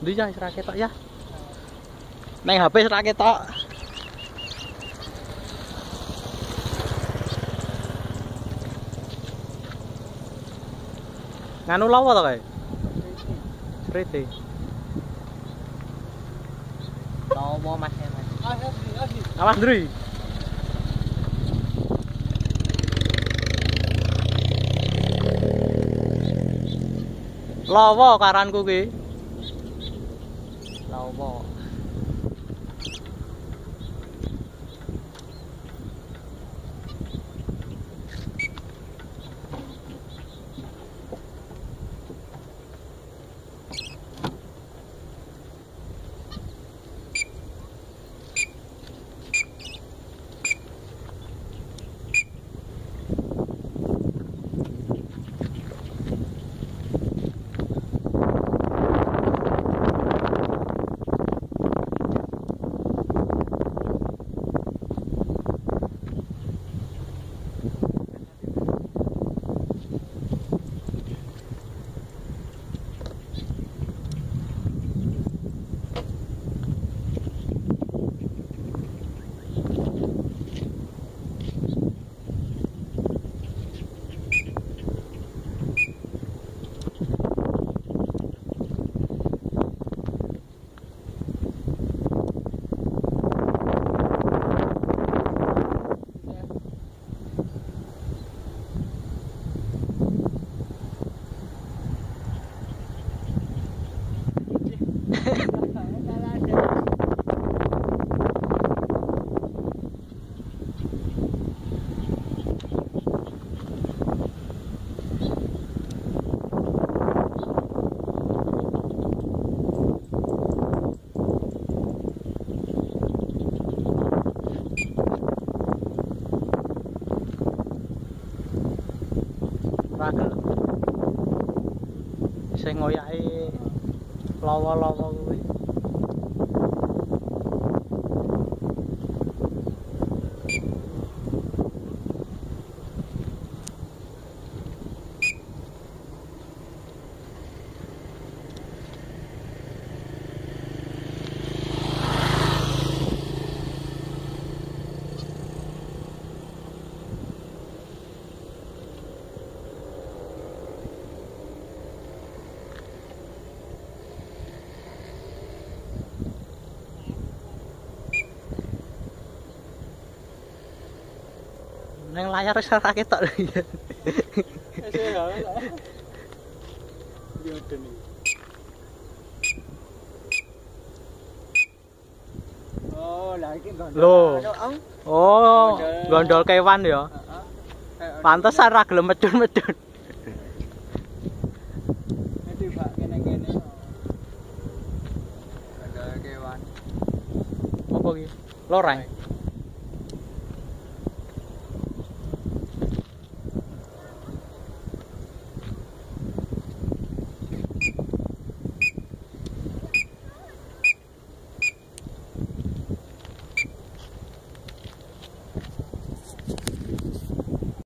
Ndi ya ora ketok ya. Neng HP ora ketok. Nganu lawa to kae? Priti. Lawa Mas. Awas Ndri. Lawa karanku ki. Lawa. Ragel. Sing ngoyake lawa-lawa kuwi. Neng layar wis ora ketok lho ya. Oh, lah iki gondol. Lho. Oh, gondol kewan ya. Pantesan ra gelem medun-medun. Itu Pak kene-kene. Gondol kewan. Apa iki? Loreng.